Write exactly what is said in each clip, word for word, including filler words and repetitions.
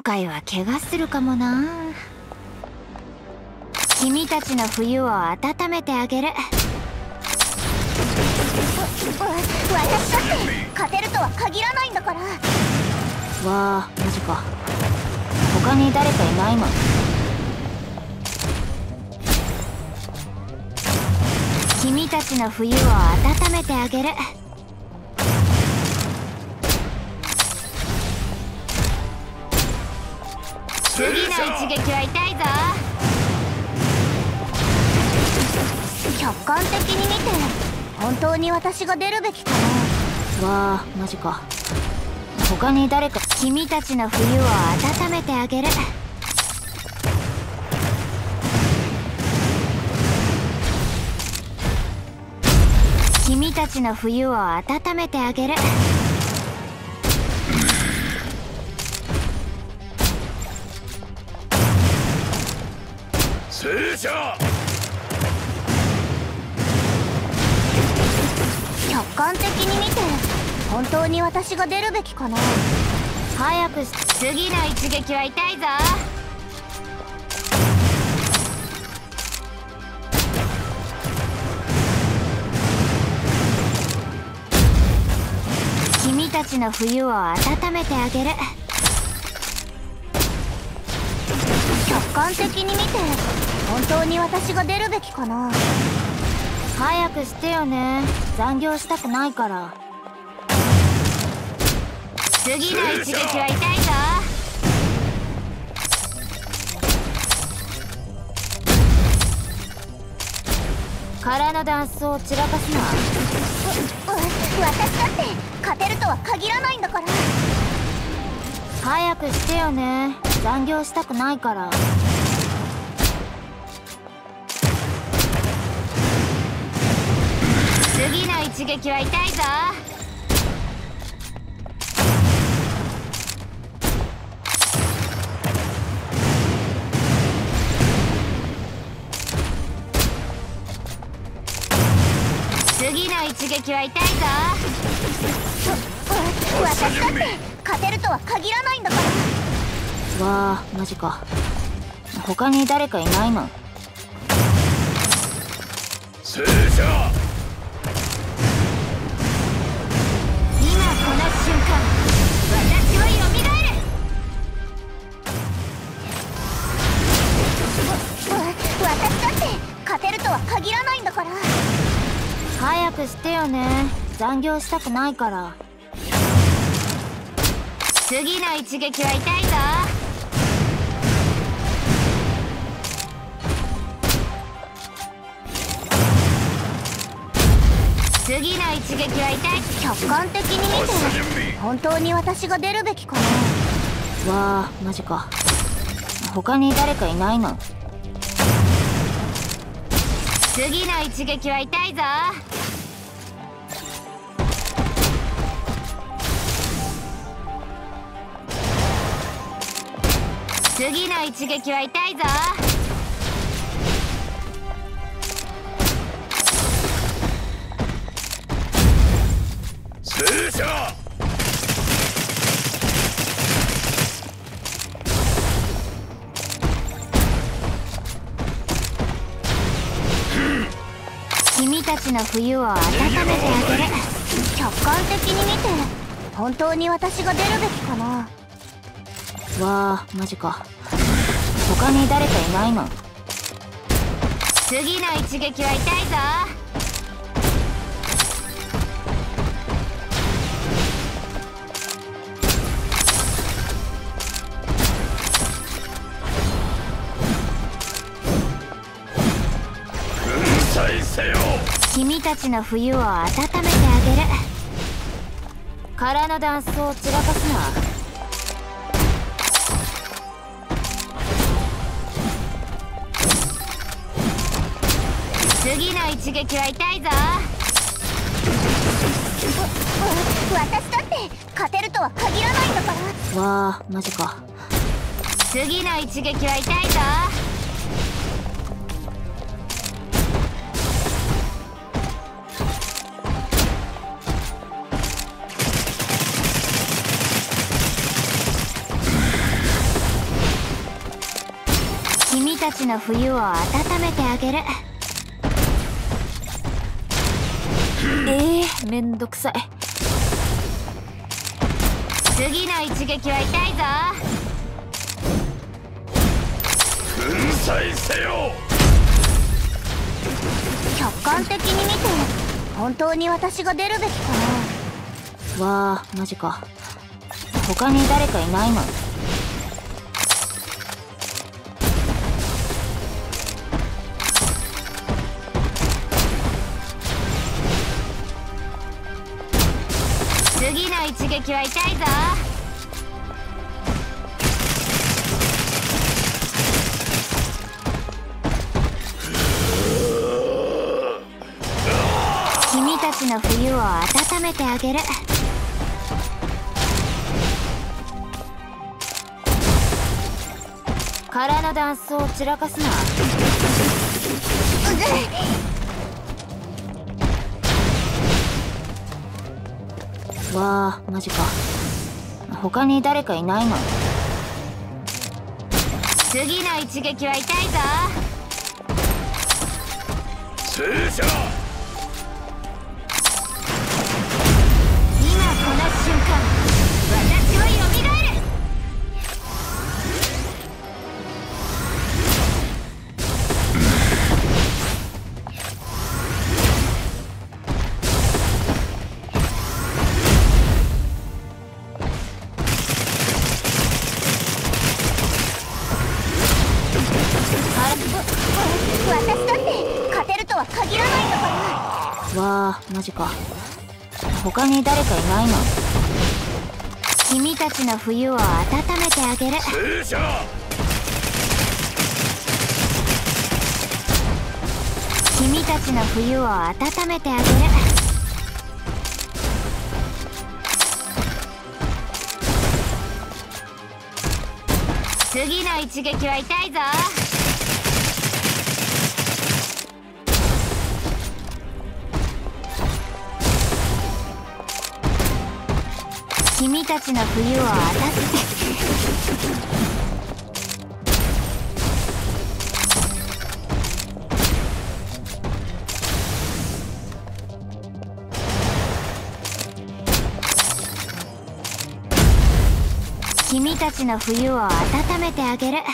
回は怪我するかもな。君たちの冬を温めてあげる。 私だって勝てるとは限らないんだから。 わあ、マジか。他に誰かいないの？君たちの冬を温めてあげる。次の一撃は痛いぞ。 客観的に見て本当に私が出るべきかな。 わあ、マジか。他に誰か。君たちの冬を温めてあげる。君たちの冬を温めてあげる。 聖者！ 客観的に見て本当に私が出るべきかな。 早くし、次の一撃は痛いぞ。君たちの冬を温めてあげる。 客観的に見て本当に私が出るべきかな。 早くしてよね。残業したくないから。次の一撃は痛いぞ。空のダンスを散らかすな。 私だって勝てるとは限らないんだから。 早くしてよね。残業したくないから。次の一撃は痛いぞ。次の一撃は痛いぞ。 私だって勝てるとは限らないんだから。 わあ、マジか。他に誰かいないの？ 聖者！ 今この瞬間、私は蘇る。 私だって勝てるとは限らないんだから。 早くしてよね。残業したくないから。次の一撃は痛いぞ。次の一撃は痛い。 客観的に見て本当に私が出るべきかな。 わあ、マジか。他に誰かいないの？次の一撃は痛いぞ。次の一撃は痛いぞ。 聖者！ 君たちの冬を温めてあげる。 客観的に見て本当に私が出るべきかな。 わあ、マジか。他に誰かいないの？次の一撃は痛いぞ。 粉砕せよ！ 君たちの冬を温めてあげる。空のダンスを散らかすな。次の一撃は痛いぞ。 私だって勝てるとは限らないんだから。 わあ、マジか。次の一撃は痛いぞ。 ちの冬を温めてあげる。えー、めんどくさい。次の一撃は痛いぞ。 粉砕せよ。 客観的に見て本当に私が出るべきかな。 わあ、マジか。他に誰かいないの？次の一撃は痛いぞ。君たちの冬を温めてあげる。空のダンスを散らかすな。わあ、マジか。他に誰かいないの？次の一撃は痛いぞ。 聖者。 今この瞬間、私はよみがえる。 私だって勝てるとは限らないんだから。 わあ、マジか。他に誰かいないの？君たちの冬を温めてあげる。 聖者。 君たちの冬を温めてあげる。次の一撃は痛いぞ。君たちの冬を温め君たちの冬を温めてあげる。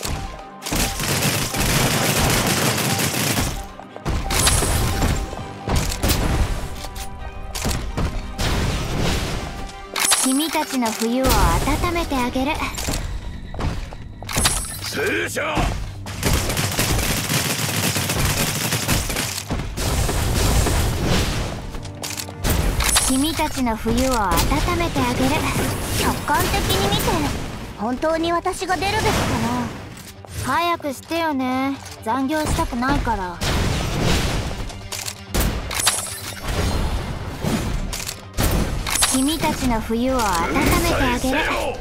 君たちの冬を温めてあげる。 聖者。 君たちの冬を温めてあげる。 客観的に見て本当に私が出るべきかな。 早くしてよね。残業したくないから。君たちの冬を温めてあげる。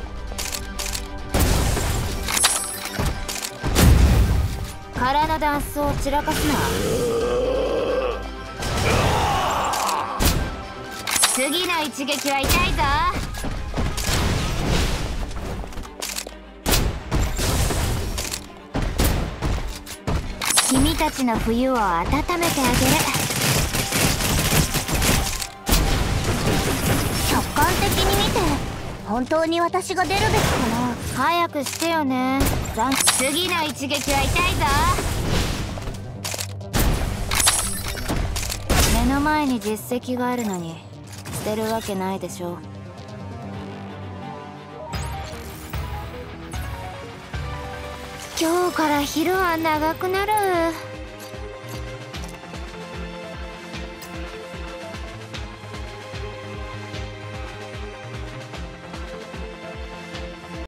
空のダンスを散らかすな。次の一撃は痛いぞ。君たちの冬を温めてあげる。 客観的に見て本当に私が出るべきかな。 早くしてよね。残次の一撃は痛いぞ。目の前に実績があるのに捨てるわけないでしょ。今日から昼は長くなる。